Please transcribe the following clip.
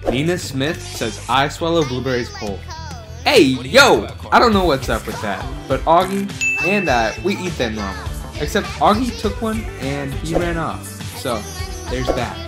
Nina Smith says, I swallow blueberries whole. Hey, yo! I don't know what's up with that, but Augie and I, we eat them normal. Except Augie took one and he ran off. So, there's that.